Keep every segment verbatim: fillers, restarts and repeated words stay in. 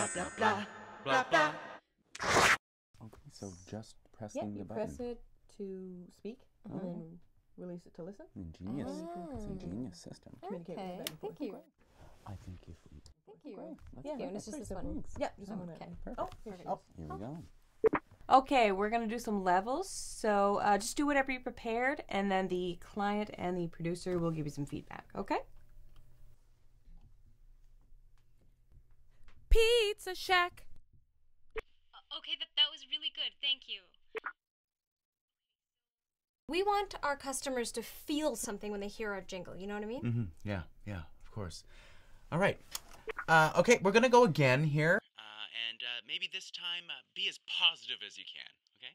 blah, blah, blah, blah. Okay, so just Yeah, pressing you the button. press it to speak, Oh. and then release it to listen. Ingenious. Oh. It's a ingenious system. Communicate with Okay, it back and thank forth. you. I think if we... Thank you. Great. Let's Yeah, do and it. it's just Great, this so one. thanks. Yeah, just Oh, one okay. Perfect. Oh, here she Oh, goes. here we go. Okay, we're going to do some levels. So uh, just do whatever you prepared, and then the client and the producer will give you some feedback, okay? Pizza Shack. Uh, okay, that, that was really good. Thank you. We want our customers to feel something when they hear our jingle, you know what I mean? Mm-hmm. Yeah, yeah, of course. All right. Uh, okay, we're gonna go again here. Uh, and uh, maybe this time uh, be as positive as you can, okay?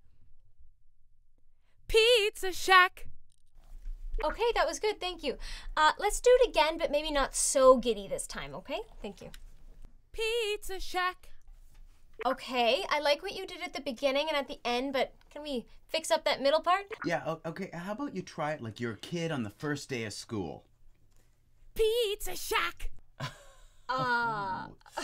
Pizza Shack. Okay, that was good, thank you. Uh, let's do it again, but maybe not so giddy this time, okay? Thank you. Pizza Shack. Okay, I like what you did at the beginning and at the end, but can we fix up that middle part? Yeah, o- okay, how about you try it like you're a kid on the first day of school? Pizza Shack. Uh,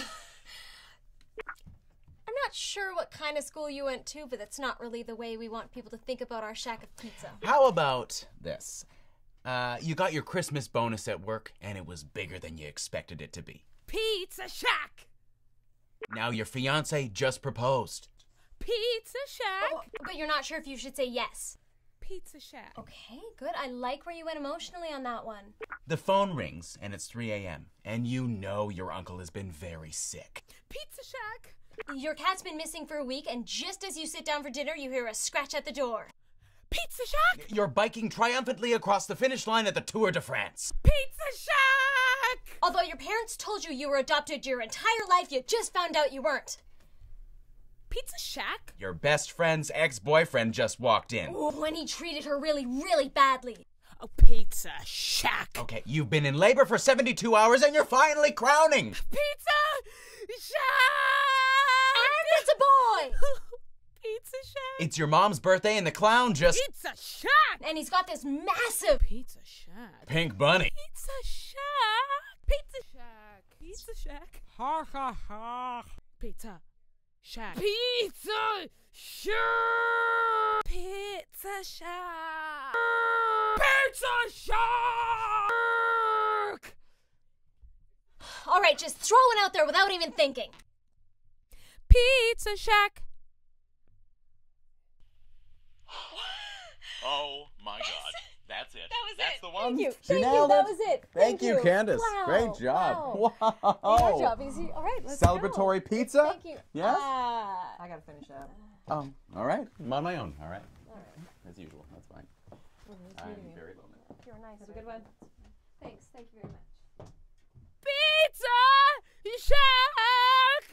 I'm not sure what kind of school you went to, but that's not really the way we want people to think about our shack of pizza. How about this? Uh, you got your Christmas bonus at work, and it was bigger than you expected it to be. Pizza Shack. Now your fiancé just proposed. Pizza Shack. Oh, but you're not sure if you should say yes. Pizza Shack. Okay, good. I like where you went emotionally on that one. The phone rings, and it's three a m, and you know your uncle has been very sick. Pizza Shack. Your cat's been missing for a week, and just as you sit down for dinner, you hear a scratch at the door. Pizza Shack. You're biking triumphantly across the finish line at the Tour de France. Pizza Shack. Although your parents told you you were adopted your entire life, you just found out you weren't. Pizza Shack. Your best friend's ex-boyfriend just walked in. When he treated her really, really badly. Oh, Pizza Shack. Okay, you've been in labor for seventy-two hours and you're finally crowning. Pizza Shack. And it's a boy! Pizza Shack. It's your mom's birthday and the clown just... Pizza Shack. And he's got this massive... Pizza Shack. Pink bunny. Pizza Shack. Pizza Shack. Pizza Shack. Ha ha ha. Pizza Shack. Pizza Shack. Pizza Shack. Pizza Shack. All right, just throw it out there without even thinking. Pizza Shack. Oh my god. That's it. That was That's it. the one. Thank you. She Thank you. nailed That it. was it. Thank you, Candace. Wow. Great job. Wow. Wow. Good job, Easy. All right, let's Celebratory go. pizza? Thank you. Yes? Ah, I gotta finish up. Um, all right. I'm on my own. All right. As usual. That's fine. I'm very lonely. You're nice. Have a good one. Thanks. Thank you very much. Pizza Shack.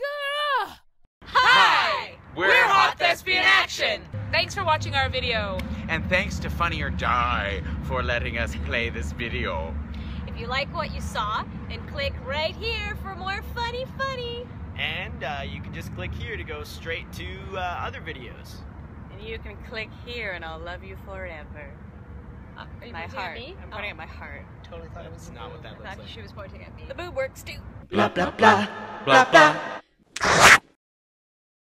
Hi! We're Hot Thespian Action! Thanks for watching our video. And thanks to Funny or Die for letting us play this video. If you like what you saw, then click right here for more funny funny. And uh, you can just click here to go straight to uh, other videos. And you can click here and I'll love you forever. Uh, are you My pointing heart. at me? I'm pointing Oh. at my heart. Totally thought it was not what that looks Actually, like. she was pointing at me. The boob works too. Blah, blah, blah. Blah, blah.